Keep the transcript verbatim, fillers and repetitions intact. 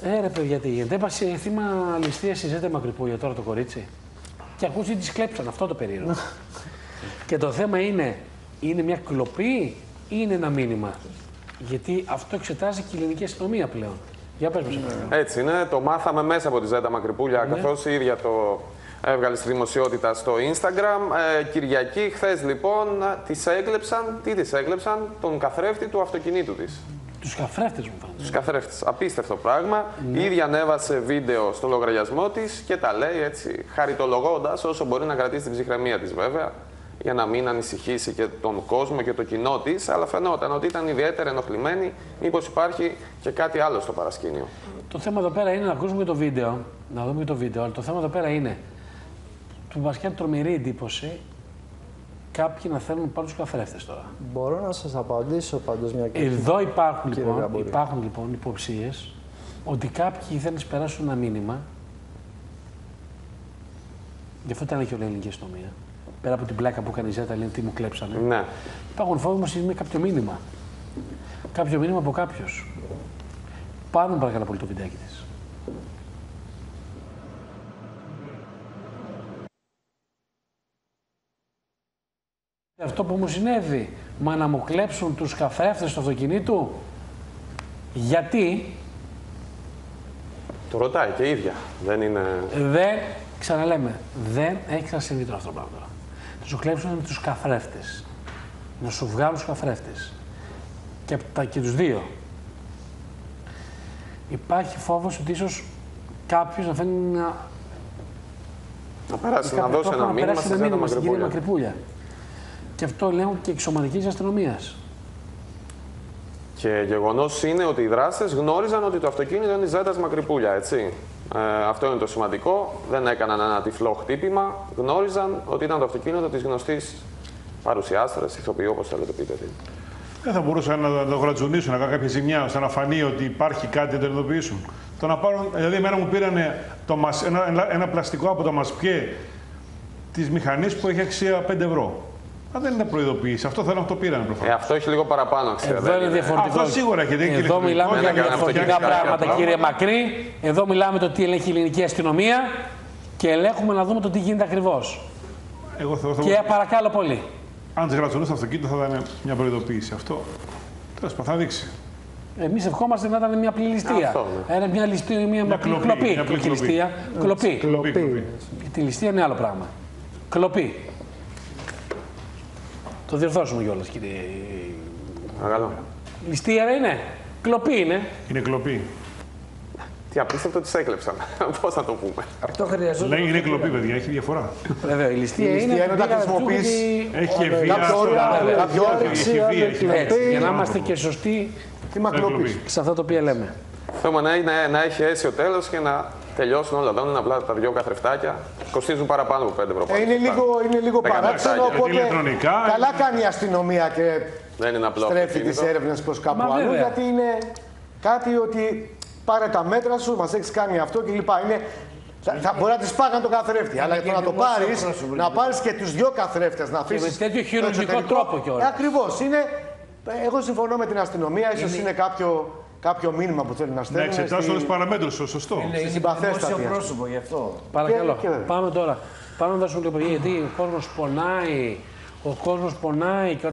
Ε, ρε παιδιά, τι γίνεται. Έπασε θύμα ληστείας στη Ζέτα Μακρυπούλια τώρα το κορίτσι. Και ακούσει τι κλέψαν, αυτό το περίεργο. Και το θέμα είναι, είναι μια κλοπή ή είναι ένα μήνυμα. Γιατί αυτό εξετάζει και η ελληνική αστυνομία πλέον. Για πες μας. Mm. Έτσι είναι, το μάθαμε μέσα από τη Ζέτα Μακρυπούλια, ναι. καθώς η ίδια το έβγαλε στη δημοσιότητα στο Instagram. Ε, Κυριακή, χθες λοιπόν, τις έκλεψαν, τι τις έκλεψαν, τον καθρέφτη του αυτοκινήτου της. Τους καθρέφτες μου φάνηκε. Τους καθρέφτες. Απίστευτο πράγμα. Ναι. Η ίδια ανέβασε βίντεο στο λογαριασμό της και τα λέει έτσι, χαριτολογώντας όσο μπορεί να κρατήσει την ψυχραιμία της βέβαια, για να μην ανησυχήσει και τον κόσμο και το κοινό της, αλλά φαινόταν ότι ήταν ιδιαίτερα ενοχλημένη, μήπως υπάρχει και κάτι άλλο στο παρασκήνιο. Το θέμα εδώ πέρα είναι να ακούσουμε το βίντεο, να δούμε το βίντεο, αλλά το θέμα εδώ πέρα είναι, του μας κάνει τρομερή εντύπωση κάποιοι να θέλουν πάρουν τους καθρέφτες τώρα. Μπορώ να σας απαντήσω πάντως μια και... Εδώ υπάρχουν λοιπόν, υπάρχουν λοιπόν υποψίες ότι κάποιοι θέλουν να περάσουν ένα μήνυμα, γι' αυτό ήταν και όλη η ελληνική αστυνομία. Πέρα από την πλάκα που έκανε η Ζέτα, λένε τι μου κλέψανε. Ναι. Υπάρχουν φόβοι μας είναι κάποιο μήνυμα. Κάποιο μήνυμα από κάποιους. Πάμε παρακαλώ πολύ το βιντεάκι της. Αυτό που μου συνέβη, μα να μου κλέψουν τους καθρέφτες του αυτοκινήτου, γιατί... Το ρωτάει και η ίδια, δεν είναι... Δεν, ξαναλέμε, δεν έχει ξανασυμβεί τώρα αυτό το πράγμα. Να σου κλέψουν με τους καθρέφτες. Να σου βγάλουν τους καθρέφτες. Και, τα, και τους δύο. Υπάρχει φόβος ότι ίσως κάποιος να φαίνει να... Να περάσει, να δώσει ένα μήνυμα στη Ζέτα Μακρυπούλια. Μακρυπούλια. Και αυτό λέγουν και εξωματικής αστυνομίας. Και γεγονός είναι ότι οι δράστες γνώριζαν ότι το αυτοκίνητο είναι η Ζέτας Μακρυπούλια, έτσι. Ε, αυτό είναι το σημαντικό. Δεν έκαναν ένα τυφλό χτύπημα. Γνώριζαν ότι ήταν το αυτοκίνητο της γνωστής παρουσιάστρας, ηθοποιού, όπως θέλετε πείτε. Δεν θα μπορούσαν να το γρατζουνίσουν, να κάνουν κάποια ζημιά, ώστε να φανεί ότι υπάρχει κάτι να το ειδοποιήσουν. Το να πάρουν, δηλαδή, εμένα μου πήραν το, ένα, ένα, ένα πλαστικό από το μασπιέ της μηχανής που έχει αξία πέντε ευρώ. Α, δεν είναι προειδοποίηση. Αυτό θέλω να το πήραν προφανώς. Ε, αυτό έχει λίγο παραπάνω αξία. Εδώ είναι διαφορετικό. Αυτό σίγουρα έχει. Εδώ μιλάμε για διαφορετικά πράγματα, κύριε Μακρύ. Εδώ μιλάμε το τι ελέγχει η ελληνική αστυνομία και ελέγχουμε να δούμε το τι γίνεται ακριβώς. Εγώ θέλω, και θέλω... παρακαλώ πολύ. Αν τις γρατσονούς στο αυτοκίνητο θα ήταν μια προειδοποίηση. Αυτό τέλος πάντων θα δείξει. Εμείς ευχόμαστε να ήταν μια απλή ληστεία. Ένα, μια ληστεία, μια, μια κλοπή. κλοπή. Μια κλοπή. Ληστεία, κλοπή. κλοπή. κλοπή. Τη ληστεία είναι άλλο πράγμα. Κλοπή. Το διορθώσουμε κιόλας, κύριε. Παρακαλώ. Ληστεία δεν είναι. Κλοπή είναι. Είναι κλοπή. Τι απίστευτο τις έκλεψαν. Πώς θα το πούμε. Αυτό χρειαζόταν. Λέει είναι κλοπή, παιδιά, έχει διαφορά. Βέβαια, η ληστεία είναι. Είναι όταν χρησιμοποιείς. Έχει ευφυΐα. Κάποιο όρεξη. Για να είμαστε και σωστοί σε αυτά τα οποία λέμε. Θέλουμε να, να, να έχει αίσιο τέλος και να τελειώσουν όλα. Δεν είναι απλά τα δυο καθρεφτάκια. Κοστίζουν παραπάνω από πέντε ευρώ. Ε, είναι λίγο, είναι λίγο παράξενο. Οπότε καλά κάνει η αστυνομία και δεν είναι απλό στρέφει τις έρευνες προς κάπου αλλού. Γιατί είναι κάτι ότι πάρε τα μέτρα σου, μας έχεις κάνει αυτό κλπ. Είναι, θα, θα μπορεί να τις πάγαν το καθρέφτη. Αλλά για το να το πάρεις, να πάρεις και τους δυο καθρέφτες να αφήσεις. Με τέτοιο χειρουργικό τρόπο κιόλας. Ακριβώς. Εγώ συμφωνώ με την αστυνομία, ίσως είναι κάποιο. Κάποιο μήνυμα που θέλει να στέλνει. Να εξετάσουν όλους τους παραμέτρους, σωστό. Είναι συμπαθέστατη πρόσωπο γι' αυτό. Παρακαλώ. Και, και πάμε τώρα. Πάμε να δώσουμε λίγο, γιατί ο κόσμος πονάει. Ο κόσμος πονάει.